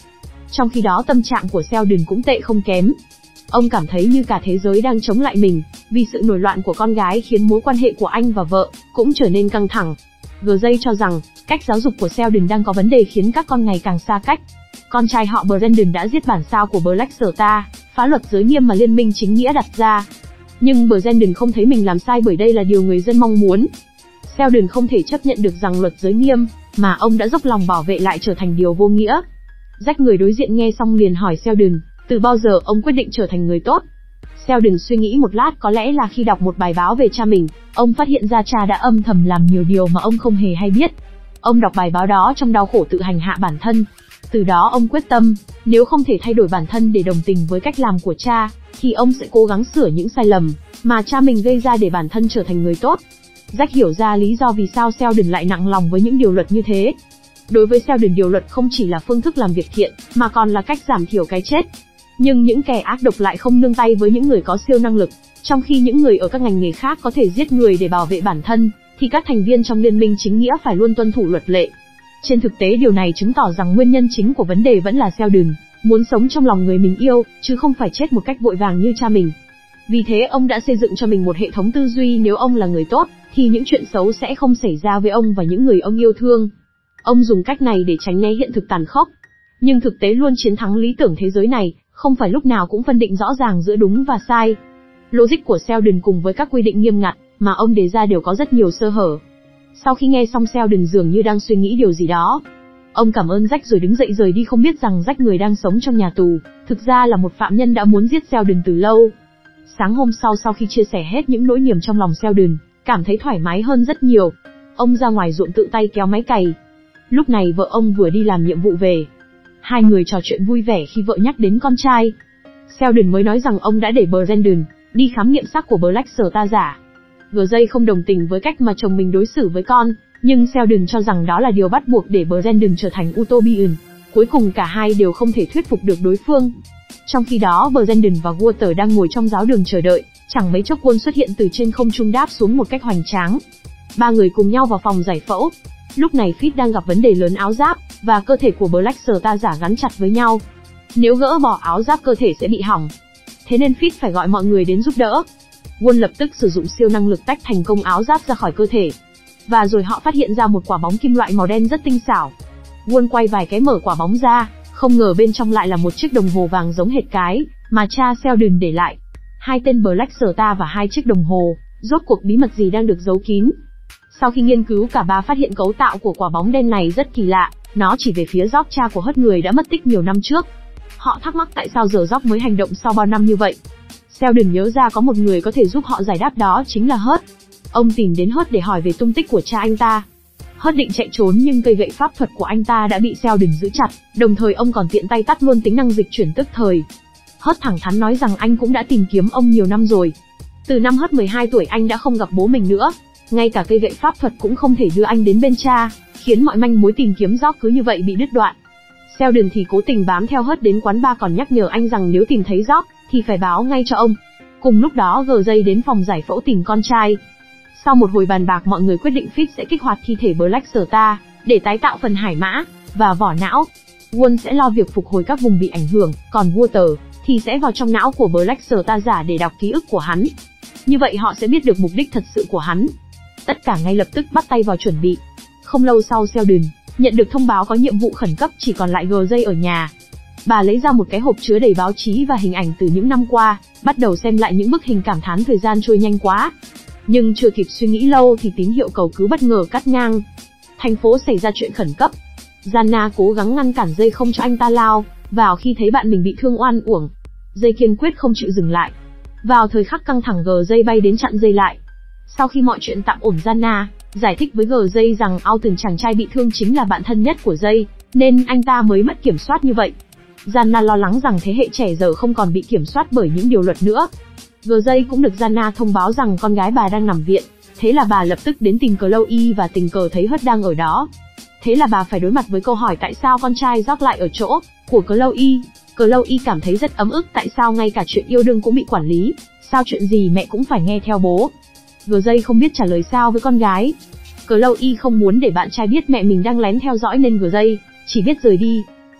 Trong khi đó tâm trạng của Sheldon cũng tệ không kém. Ông cảm thấy như cả thế giới đang chống lại mình, vì sự nổi loạn của con gái khiến mối quan hệ của anh và vợ cũng trở nên căng thẳng. GJ cho rằng, cách giáo dục của Sheldon đang có vấn đề khiến các con ngày càng xa cách. Con trai họ Brandon đã giết bản sao của Black Star, phá luật giới nghiêm mà Liên minh chính nghĩa đặt ra. Nhưng Brandon không thấy mình làm sai bởi đây là điều người dân mong muốn. Sheldon không thể chấp nhận được rằng luật giới nghiêm, mà ông đã dốc lòng bảo vệ lại trở thành điều vô nghĩa. Jack người đối diện nghe xong liền hỏi Sheldon, từ bao giờ ông quyết định trở thành người tốt? Sheldon suy nghĩ một lát, có lẽ là khi đọc một bài báo về cha mình, ông phát hiện ra cha đã âm thầm làm nhiều điều mà ông không hề hay biết. Ông đọc bài báo đó trong đau khổ tự hành hạ bản thân. Từ đó ông quyết tâm, nếu không thể thay đổi bản thân để đồng tình với cách làm của cha, thì ông sẽ cố gắng sửa những sai lầm mà cha mình gây ra để bản thân trở thành người tốt. Jack hiểu ra lý do vì sao Sheldon lại nặng lòng với những điều luật như thế. Đối với Sheldon, điều luật không chỉ là phương thức làm việc thiện, mà còn là cách giảm thiểu cái chết. Nhưng những kẻ ác độc lại không nương tay với những người có siêu năng lực, trong khi những người ở các ngành nghề khác có thể giết người để bảo vệ bản thân, thì các thành viên trong Liên minh chính nghĩa phải luôn tuân thủ luật lệ. Trên thực tế, điều này chứng tỏ rằng nguyên nhân chính của vấn đề vẫn là Sheldon muốn sống trong lòng người mình yêu, chứ không phải chết một cách vội vàng như cha mình. Vì thế ông đã xây dựng cho mình một hệ thống tư duy, nếu ông là người tốt, thì những chuyện xấu sẽ không xảy ra với ông và những người ông yêu thương. Ông dùng cách này để tránh né hiện thực tàn khốc. Nhưng thực tế luôn chiến thắng lý tưởng thế giới này, không phải lúc nào cũng phân định rõ ràng giữa đúng và sai. Logic của Sheldon cùng với các quy định nghiêm ngặt mà ông đề ra đều có rất nhiều sơ hở. Sau khi nghe xong, Sheldon dường như đang suy nghĩ điều gì đó. Ông cảm ơn Jack rồi đứng dậy rời đi, không biết rằng Jack người đang sống trong nhà tù, thực ra là một phạm nhân đã muốn giết Sheldon từ lâu. Sáng hôm sau khi chia sẻ hết những nỗi niềm trong lòng, Sheldon cảm thấy thoải mái hơn rất nhiều. Ông ra ngoài ruộng tự tay kéo máy cày. Lúc này vợ ông vừa đi làm nhiệm vụ về. Hai người trò chuyện vui vẻ khi vợ nhắc đến con trai. Sheldon mới nói rằng ông đã để Brandon đi khám nghiệm xác của Black Star giả. GJ không đồng tình với cách mà chồng mình đối xử với con, nhưng Sheldon cho rằng đó là điều bắt buộc để Brandon trở thành Utopian. Cuối cùng cả hai đều không thể thuyết phục được đối phương. Trong khi đó, Brandon và Walter đang ngồi trong giáo đường chờ đợi, chẳng mấy chốc Wall xuất hiện từ trên không trung đáp xuống một cách hoành tráng. Ba người cùng nhau vào phòng giải phẫu. Lúc này Fitz đang gặp vấn đề lớn, áo giáp và cơ thể của Black Star giả gắn chặt với nhau. Nếu gỡ bỏ áo giáp, cơ thể sẽ bị hỏng. Thế nên Fitz phải gọi mọi người đến giúp đỡ. Wall lập tức sử dụng siêu năng lực tách thành công áo giáp ra khỏi cơ thể. Và rồi họ phát hiện ra một quả bóng kim loại màu đen rất tinh xảo. Wall quay vài cái mở quả bóng ra, không ngờ bên trong lại là một chiếc đồng hồ vàng giống hệt cái mà cha Sheldon để lại. Hai tên Black Star và hai chiếc đồng hồ, rốt cuộc bí mật gì đang được giấu kín? Sau khi nghiên cứu, cả ba phát hiện cấu tạo của quả bóng đen này rất kỳ lạ, nó chỉ về phía George, cha của Hurt, người đã mất tích nhiều năm trước. Họ thắc mắc tại sao giờ George mới hành động sau bao năm như vậy. Sheldon nhớ ra có một người có thể giúp họ giải đáp, đó chính là Hurt. Ông tìm đến Hurt để hỏi về tung tích của cha anh ta. Hurt định chạy trốn nhưng cây gậy pháp thuật của anh ta đã bị Sheldon giữ chặt, đồng thời ông còn tiện tay tắt luôn tính năng dịch chuyển tức thời. Hurt thẳng thắn nói rằng anh cũng đã tìm kiếm ông nhiều năm rồi. Từ năm Hurt 12 tuổi anh đã không gặp bố mình nữa. Ngay cả cây gậy pháp thuật cũng không thể đưa anh đến bên cha, khiến mọi manh mối tìm kiếm George cứ như vậy bị đứt đoạn. Sheldon thì cố tình bám theo Hurt đến quán bar, còn nhắc nhở anh rằng nếu tìm thấy George thì phải báo ngay cho ông. Cùng lúc đó, GJ đến phòng giải phẫu tìm con trai. Sau một hồi bàn bạc, mọi người quyết định Fitz sẽ kích hoạt thi thể Black Star để tái tạo phần hải mã và vỏ não. Wall sẽ lo việc phục hồi các vùng bị ảnh hưởng, còn Walter thì sẽ vào trong não của Black Star giả để đọc ký ức của hắn. Như vậy họ sẽ biết được mục đích thật sự của hắn. Tất cả ngay lập tức bắt tay vào chuẩn bị. Không lâu sau, Sheldon nhận được thông báo có nhiệm vụ khẩn cấp, chỉ còn lại GJ ở nhà. Bà lấy ra một cái hộp chứa đầy báo chí và hình ảnh từ những năm qua, bắt đầu xem lại những bức hình, cảm thán thời gian trôi nhanh quá. Nhưng chưa kịp suy nghĩ lâu thì tín hiệu cầu cứu bất ngờ cắt ngang. Thành phố xảy ra chuyện khẩn cấp. Jana cố gắng ngăn cản Jay không cho anh ta lao vào khi thấy bạn mình bị thương oan uổng. Jay kiên quyết không chịu dừng lại. Vào thời khắc căng thẳng, GJ bay đến chặn Jay lại. Sau khi mọi chuyện tạm ổn, Jana giải thích với GJ rằng Alton, chàng trai bị thương, chính là bạn thân nhất của Jay, nên anh ta mới mất kiểm soát như vậy. Jana lo lắng rằng thế hệ trẻ giờ không còn bị kiểm soát bởi những điều luật nữa. GJ cũng được Jana thông báo rằng con gái bà đang nằm viện, thế là bà lập tức đến tìm Chloe và tình cờ thấy Hurt đang ở đó. Thế là bà phải đối mặt với câu hỏi tại sao con trai George lại ở chỗ của Chloe. Chloe cảm thấy rất ấm ức, tại sao ngay cả chuyện yêu đương cũng bị quản lý, sao chuyện gì mẹ cũng phải nghe theo bố. GJ không biết trả lời sao với con gái. Chloe không muốn để bạn trai biết mẹ mình đang lén theo dõi nên GJ chỉ biết rời đi.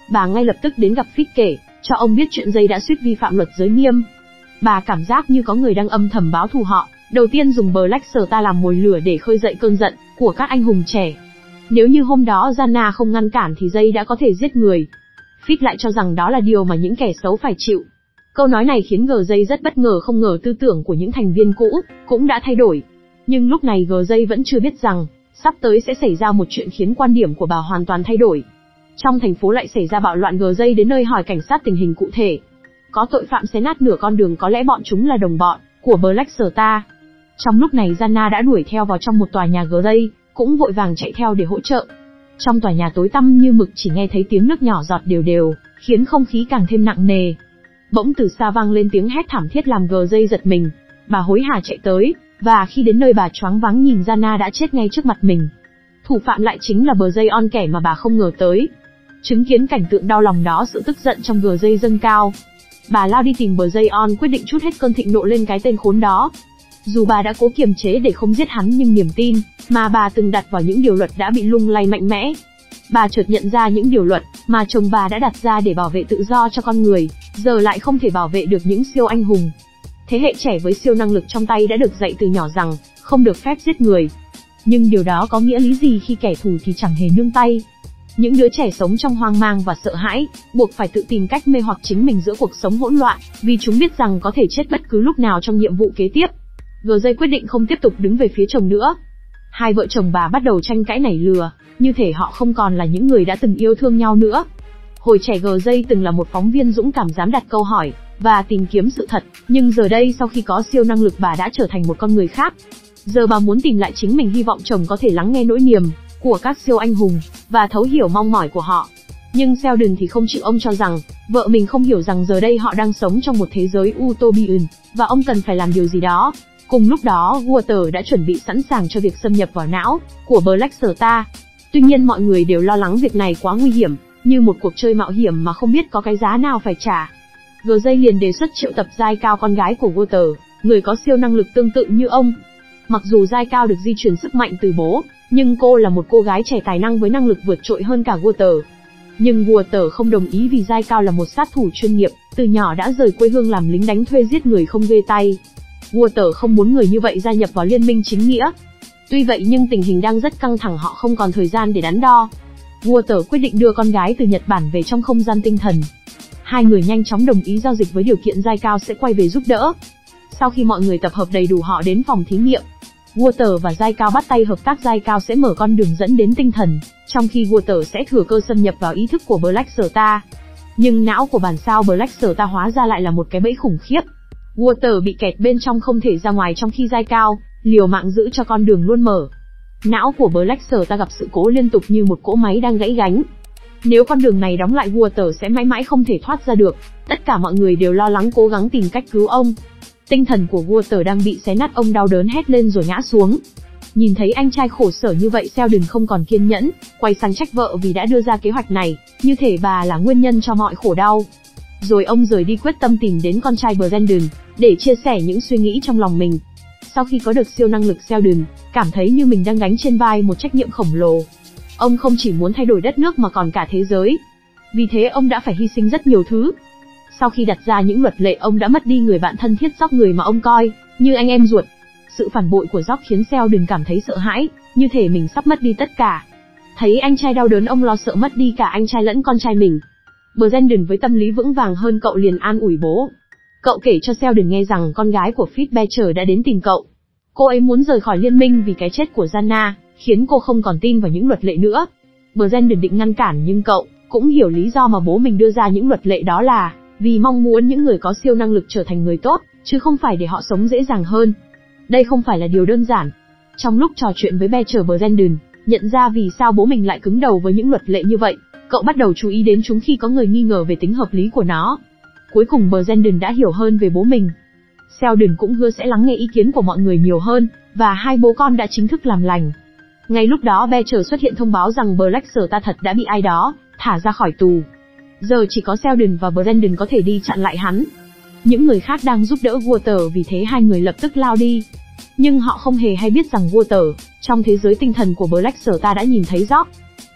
bà ngay lập tức đến gặp Fitz kể cho ông biết chuyện dây đã suýt vi phạm luật giới nghiêm. Bà cảm giác như có người đang âm thầm báo thù họ, đầu tiên dùng Black Star làm mồi lửa để khơi dậy cơn giận của các anh hùng trẻ. Nếu như hôm đó Zanna không ngăn cản thì dây đã có thể giết người. Fitz lại cho rằng đó là điều mà những kẻ xấu phải chịu. Câu nói này khiến G-Dây rất bất ngờ, không ngờ tư tưởng của những thành viên cũ cũng đã thay đổi. Nhưng lúc này G-Dây vẫn chưa biết rằng, sắp tới sẽ xảy ra một chuyện khiến quan điểm của bà hoàn toàn thay đổi. Trong thành phố lại xảy ra bạo loạn, G-Dây đến nơi hỏi cảnh sát tình hình cụ thể. Có tội phạm xé nát nửa con đường, có lẽ bọn chúng là đồng bọn của Black Star. Trong lúc này Zanna đã đuổi theo vào trong một tòa nhà, G-Dây cũng vội vàng chạy theo để hỗ trợ. Trong tòa nhà tối tăm như mực, chỉ nghe thấy tiếng nước nhỏ giọt đều đều, khiến không khí càng thêm nặng nề. Bỗng từ xa vang lên tiếng hét thảm thiết làm G-Dây giật mình. Bà hối hả chạy tới, và khi đến nơi bà choáng váng nhìn Zanna đã chết ngay trước mặt mình. Thủ phạm lại chính là Bờ-Dây-on, kẻ mà bà không ngờ tới. Chứng kiến cảnh tượng đau lòng đó, sự tức giận trong G-Dây dâng cao. Bà lao đi tìm Bờ-Dây-on, quyết định trút hết cơn thịnh nộ lên cái tên khốn đó. Dù bà đã cố kiềm chế để không giết hắn, nhưng niềm tin mà bà từng đặt vào những điều luật đã bị lung lay mạnh mẽ. Bà chợt nhận ra những điều luật mà chồng bà đã đặt ra để bảo vệ tự do cho con người, giờ lại không thể bảo vệ được những siêu anh hùng. Thế hệ trẻ với siêu năng lực trong tay đã được dạy từ nhỏ rằng không được phép giết người. Nhưng điều đó có nghĩa lý gì khi kẻ thù thì chẳng hề nương tay? Những đứa trẻ sống trong hoang mang và sợ hãi, buộc phải tự tìm cách mê hoặc chính mình giữa cuộc sống hỗn loạn, vì chúng biết rằng có thể chết bất cứ lúc nào trong nhiệm vụ kế tiếp. G-Dây quyết định không tiếp tục đứng về phía chồng nữa. Hai vợ chồng bà bắt đầu tranh cãi nảy lửa, như thể họ không còn là những người đã từng yêu thương nhau nữa. Hồi trẻ G-Dây từng là một phóng viên dũng cảm, dám đặt câu hỏi và tìm kiếm sự thật, nhưng giờ đây sau khi có siêu năng lực, bà đã trở thành một con người khác. Giờ bà muốn tìm lại chính mình, hy vọng chồng có thể lắng nghe nỗi niềm của các siêu anh hùng và thấu hiểu mong mỏi của họ. Nhưng Sheldon thì không chịu, ông cho rằng vợ mình không hiểu rằng giờ đây họ đang sống trong một thế giới utopian và ông cần phải làm điều gì đó. Cùng lúc đó, Walter đã chuẩn bị sẵn sàng cho việc xâm nhập vào não của Black Star. Tuy nhiên mọi người đều lo lắng việc này quá nguy hiểm, như một cuộc chơi mạo hiểm mà không biết có cái giá nào phải trả. G-Dây liền đề xuất triệu tập Giai Cao, con gái của Walter, người có siêu năng lực tương tự như ông. Mặc dù Giai Cao được di truyền sức mạnh từ bố, nhưng cô là một cô gái trẻ tài năng với năng lực vượt trội hơn cả Walter. Nhưng Walter không đồng ý vì Giai Cao là một sát thủ chuyên nghiệp, từ nhỏ đã rời quê hương làm lính đánh thuê giết người không ghê tay. Walter không muốn người như vậy gia nhập vào liên minh chính nghĩa. Tuy vậy nhưng tình hình đang rất căng thẳng, họ không còn thời gian để đắn đo. Walter quyết định đưa con gái từ Nhật Bản về trong không gian tinh thần. Hai người nhanh chóng đồng ý giao dịch với điều kiện Giai Cao sẽ quay về giúp đỡ. Sau khi mọi người tập hợp đầy đủ, họ đến phòng thí nghiệm. Walter và Giai Cao bắt tay hợp tác. Giai Cao sẽ mở con đường dẫn đến tinh thần, trong khi Walter sẽ thừa cơ xâm nhập vào ý thức của Black Star. Nhưng não của bản sao Black Star hóa ra lại là một cái bẫy khủng khiếp. Walter bị kẹt bên trong không thể ra ngoài, trong khi Giai Cao liều mạng giữ cho con đường luôn mở. Não của Black Star gặp sự cố liên tục như một cỗ máy đang gãy gánh. Nếu con đường này đóng lại, Walter sẽ mãi mãi không thể thoát ra được. Tất cả mọi người đều lo lắng, cố gắng tìm cách cứu ông. Tinh thần của Walter đang bị xé nát, ông đau đớn hét lên rồi ngã xuống. Nhìn thấy anh trai khổ sở như vậy, Sheldon không còn kiên nhẫn, quay sang trách vợ vì đã đưa ra kế hoạch này, như thể bà là nguyên nhân cho mọi khổ đau. Rồi ông rời đi, quyết tâm tìm đến con trai Brandon để chia sẻ những suy nghĩ trong lòng mình. Sau khi có được siêu năng lực, Sheldon cảm thấy như mình đang gánh trên vai một trách nhiệm khổng lồ. Ông không chỉ muốn thay đổi đất nước mà còn cả thế giới. Vì thế ông đã phải hy sinh rất nhiều thứ. Sau khi đặt ra những luật lệ, ông đã mất đi người bạn thân thiết Jock, người mà ông coi như anh em ruột. Sự phản bội của Jock khiến Sheldon cảm thấy sợ hãi, như thể mình sắp mất đi tất cả. Thấy anh trai đau đớn, ông lo sợ mất đi cả anh trai lẫn con trai mình. Brandon với tâm lý vững vàng hơn cậu liền an ủi bố. Cậu kể cho Sheldon nghe rằng con gái của Fitz đã đến tìm cậu. Cô ấy muốn rời khỏi liên minh vì cái chết của Zanna khiến cô không còn tin vào những luật lệ nữa. Brandon định ngăn cản, nhưng cậu cũng hiểu lý do mà bố mình đưa ra những luật lệ, đó là vì mong muốn những người có siêu năng lực trở thành người tốt, chứ không phải để họ sống dễ dàng hơn. Đây không phải là điều đơn giản. Trong lúc trò chuyện với Brandon nhận ra vì sao bố mình lại cứng đầu với những luật lệ như vậy, cậu bắt đầu chú ý đến chúng khi có người nghi ngờ về tính hợp lý của nó. Cuối cùng Brandon đã hiểu hơn về bố mình. Sheldon cũng hứa sẽ lắng nghe ý kiến của mọi người nhiều hơn, và hai bố con đã chính thức làm lành. Ngay lúc đó Becher xuất hiện thông báo rằng Black Star thật đã bị ai đó thả ra khỏi tù. Giờ chỉ có Sheldon và Brandon có thể đi chặn lại hắn. Những người khác đang giúp đỡ Walter, vì thế hai người lập tức lao đi. Nhưng họ không hề hay biết rằng Walter, trong thế giới tinh thần của Black Star đã nhìn thấy Jock.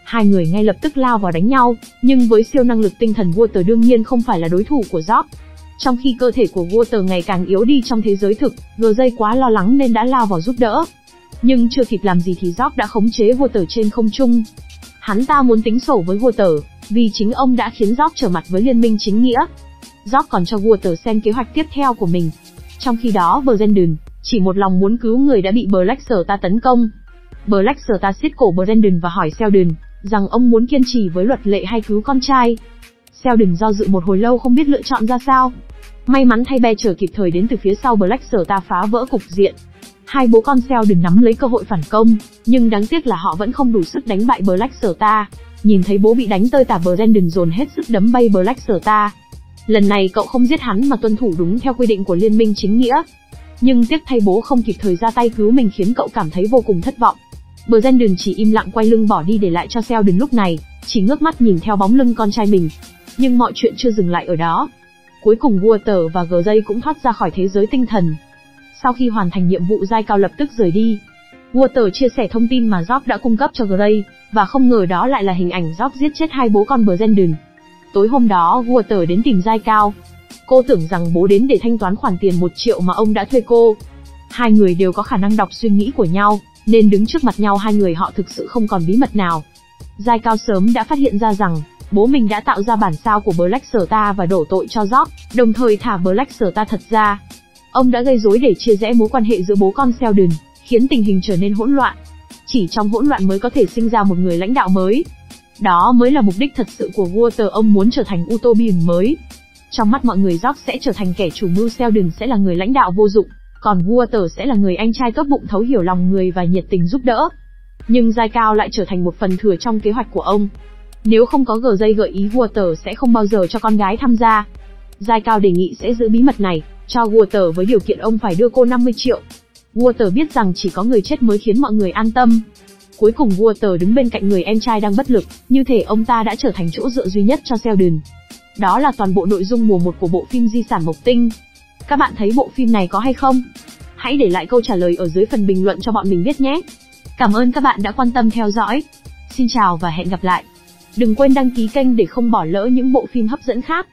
Hai người ngay lập tức lao vào đánh nhau, nhưng với siêu năng lực tinh thần Walter đương nhiên không phải là đối thủ của Job. Trong khi cơ thể của Walter ngày càng yếu đi trong thế giới thực, GJ quá lo lắng nên đã lao vào giúp đỡ. Nhưng chưa kịp làm gì thì Job đã khống chế Walter trên không trung. Hắn ta muốn tính sổ với Walter, vì chính ông đã khiến Job trở mặt với liên minh chính nghĩa. Job còn cho Walter xem kế hoạch tiếp theo của mình. Trong khi đó Brandon chỉ một lòng muốn cứu người đã bị Black Star tấn công. Black Star siết cổ Brandon và hỏi Sheldon rằng ông muốn kiên trì với luật lệ hay cứu con trai. Sheldon do dự một hồi lâu không biết lựa chọn ra sao. May mắn thay Beecher kịp thời đến từ phía sau Black Star phá vỡ cục diện. Hai bố con Sheldon nắm lấy cơ hội phản công, nhưng đáng tiếc là họ vẫn không đủ sức đánh bại Black Star. Nhìn thấy bố bị đánh tơi tả, Brandon dồn hết sức đấm bay Black Star. Lần này cậu không giết hắn mà tuân thủ đúng theo quy định của liên minh chính nghĩa. Nhưng tiếc thay bố không kịp thời ra tay cứu mình khiến cậu cảm thấy vô cùng thất vọng. Brandon chỉ im lặng quay lưng bỏ đi để lại cho Sheldon lúc này chỉ ngước mắt nhìn theo bóng lưng con trai mình. Nhưng mọi chuyện chưa dừng lại ở đó. Cuối cùng Walter và GJ cũng thoát ra khỏi thế giới tinh thần. Sau khi hoàn thành nhiệm vụ, Giai Cao lập tức rời đi. Walter chia sẻ thông tin mà Job đã cung cấp cho Gray, và không ngờ đó lại là hình ảnh Job giết chết hai bố con Brandon. Tối hôm đó, Walter đến tìm Giai Cao. Cô tưởng rằng bố đến để thanh toán khoản tiền 1 triệu mà ông đã thuê cô. Hai người đều có khả năng đọc suy nghĩ của nhau, nên đứng trước mặt nhau hai người họ thực sự không còn bí mật nào. Giai Cao sớm đã phát hiện ra rằng bố mình đã tạo ra bản sao của Black Star và đổ tội cho Job, đồng thời thả Black Star thật ra. Ông đã gây rối để chia rẽ mối quan hệ giữa bố con Sheldon, khiến tình hình trở nên hỗn loạn. Chỉ trong hỗn loạn mới có thể sinh ra một người lãnh đạo mới. Đó mới là mục đích thật sự của Walter, ông muốn trở thành Utopian mới. Trong mắt mọi người, Job sẽ trở thành kẻ chủ mưu, Sheldon sẽ là người lãnh đạo vô dụng, còn Walter sẽ là người anh trai tốt bụng thấu hiểu lòng người và nhiệt tình giúp đỡ. Nhưng Giai Cao lại trở thành một phần thừa trong kế hoạch của ông. Nếu không có GJ gợi ý, Walter sẽ không bao giờ cho con gái tham gia. Giai Cao đề nghị sẽ giữ bí mật này cho Walter với điều kiện ông phải đưa cô 50 triệu. Walter biết rằng chỉ có người chết mới khiến mọi người an tâm. Cuối cùng Walter đứng bên cạnh người em trai đang bất lực, như thể ông ta đã trở thành chỗ dựa duy nhất cho Sheldon. Đó là toàn bộ nội dung mùa 1 của bộ phim Di sản Mộc Tinh. Các bạn thấy bộ phim này có hay không? Hãy để lại câu trả lời ở dưới phần bình luận cho bọn mình biết nhé. Cảm ơn các bạn đã quan tâm theo dõi. Xin chào và hẹn gặp lại. Đừng quên đăng ký kênh để không bỏ lỡ những bộ phim hấp dẫn khác.